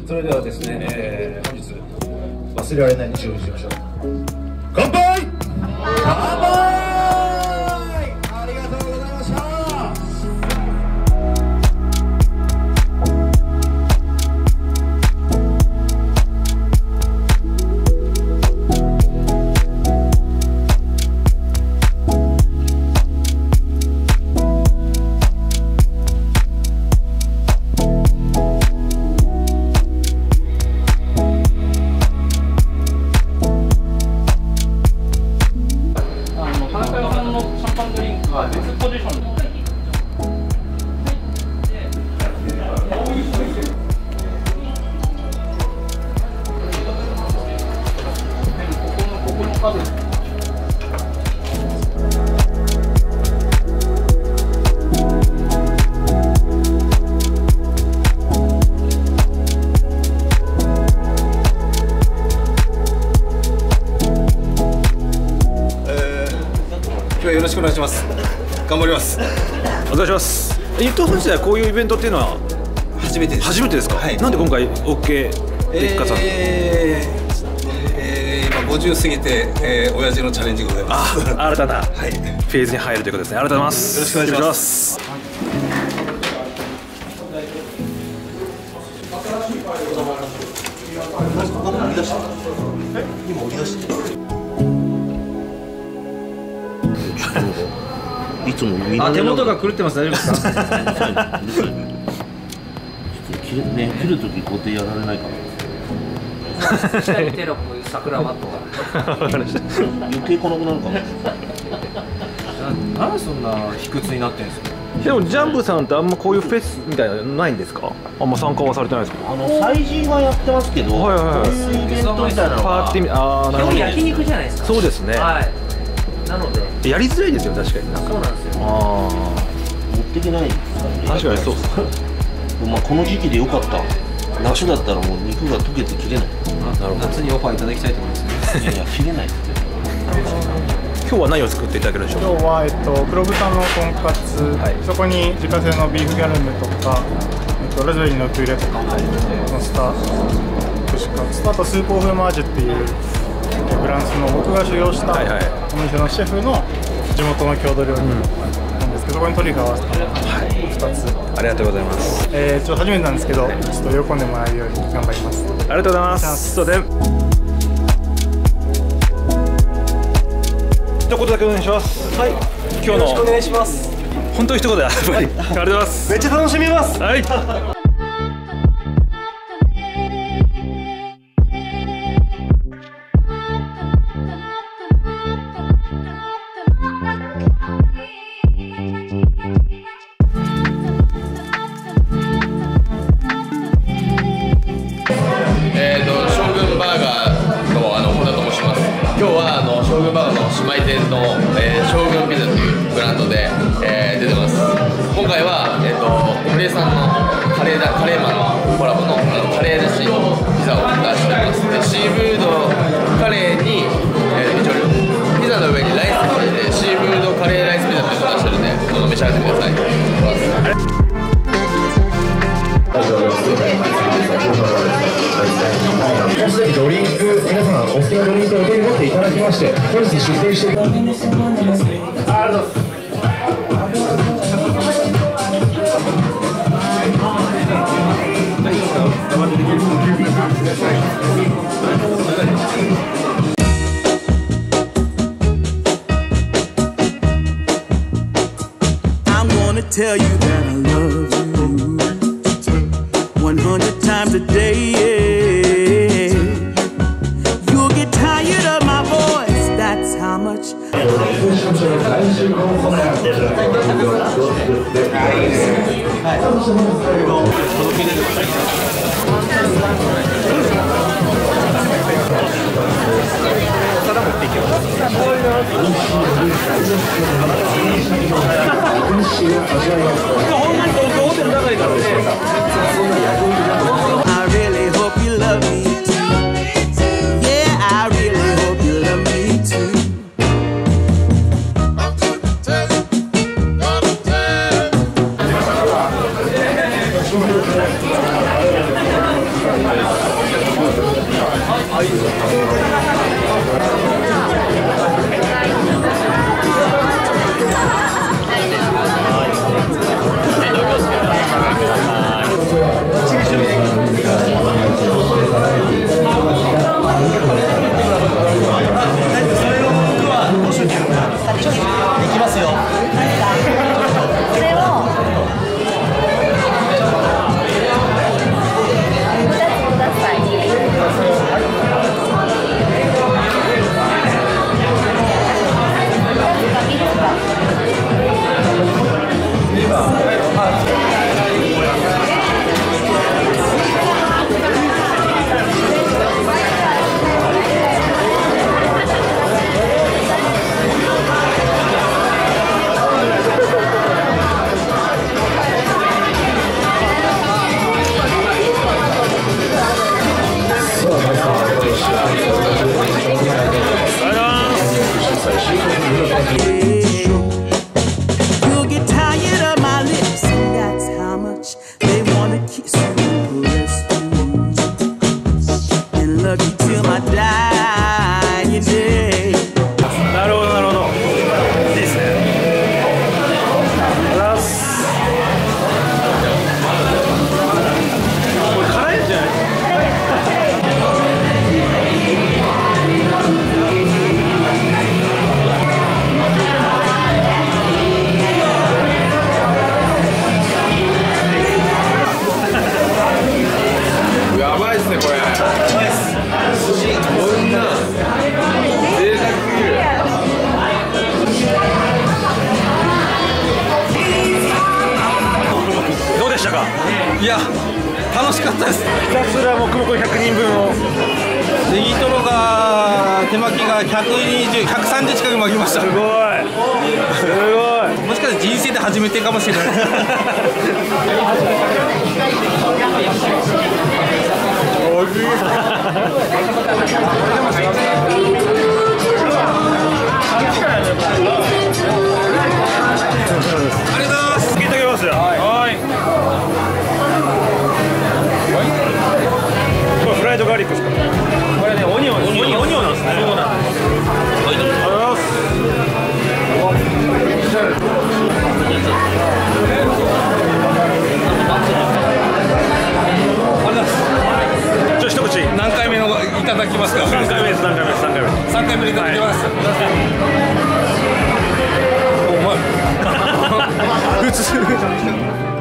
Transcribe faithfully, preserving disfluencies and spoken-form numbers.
それではですね、えー、本日忘れられない日をしましょう。乾杯。乾杯。ありがとうございました。 よろしくお願いします。頑張ります。 お願いします。日東本社ではこういうイベントっていうのは初めてです。 初めてですか。はい、なんで今回 OK でかさん、 えーえー、今ごじゅう過ぎて、えー、親父のチャレンジでございます。 あ新たなはい、 フェーズに入るということですね。ありがとうございます。 よろしくお願いします。今売り出していつも見あ、手元が狂ってます。大丈夫ですか。 切るね、切るとき固定やられないかな。 下にテロップ、桜マットが。 余計来なくなるかも。 なんでそんな卑屈になってんですか。 でもジャンプさんってあんまこういうフェスみたいなのないんですか。あんま参加はされてないですか。 あの祭事はやってますけど、 はいはいはい、 こういうイベントみたいなのパーティー、ああ、なるほど。 焼肉じゃないですか。 そうですね。 はい。なのでやりづらいですよ、確かに。 そうなんですよ。 あ持ってけないですかね。 あ、確かにそう。 まあこの時期でよかった。夏だったらもう肉が溶けて切れない。 なるほど。 夏にオファーいただきたいと思いますね。 いやいや切れないって。 今日は何を作っていただけるんでしょうか。 今日は、えっと、黒豚のとんかつ、はい、そこに自家製のビーフギャルムとか、えっと、ラズベリーのピューレとか乗せた串カツと、あとスープオフマージュっていうフランスの僕が修行したお店のシェフの地元の郷土料理なんですけど、そこにトリュフ合わせたふたつ、 ありがとうございます。 えー、ちょっと初めてなんですけど、ちょっと喜んでもらえるように頑張ります。 ありがとうございます。そうで一言だけお願いします。はい。今日のよろしくお願いします。本当に一言で、やっぱり、はい、ありがとうございます。 めっちゃ楽しみます。 はい。 えーと、将軍バーガーのあの本田と申します。今日はあの将軍バーガーの姉妹店の、えー、将軍ピザというブランドで、えー、出てます。今回は、えーと、堀江さんのカレーだカレーマンのコラボの、あのカレーだしのピザを出してます。でシーフードカレーに、えー、一応ピザの上にライスが入ってシーフードカレーライスピザっていうのを出してるんで、どうぞ召し上がってください。 もうすでにドリンク、皆さんお好きなドリンクを手に持っていただきまして、本日出店していただきます。ありがとうございます。 I'm gonna tell you that I love you one hundred times a day. You'll get tired of my voice, that's how much. I really hope you love me too. Yeah, I really hope you love me too. You'll get tired of my lips, and that's how much they wanna kiss you, caress you, and love you till my dying day. なるほどなるほど。いいですね。ラス。これ辛いんじゃない？ やばいっすねこれ。こんな贅沢すぎる。 どうでしたか？ いや楽しかったです。 ひたすらもう久保君ひゃくにんぶんを。 ネギトロが手巻きがひゃくにじゅう、ひゃくさんじゅう近く巻きました。 すごいすごい。 もしかして人生で初めてかもしれない。 おいしい。 ありがとうございます。 いただきますよ。はい。これフライドガーリックですか？これねオニオン、オニオン、オニオンなんですね。そうなんです。ありがとうございます。ちょ一口。 何回目のいただきますか？ 三回目です。三回目です。三回目。 三回目でいただきます。お前。普通。